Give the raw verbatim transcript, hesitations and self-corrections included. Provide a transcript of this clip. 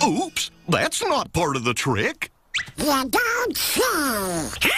Oops, that's not part of the trick. You don't say.